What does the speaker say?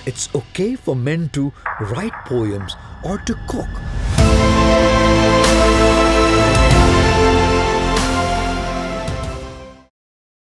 it's okay for men to write poems or to cook.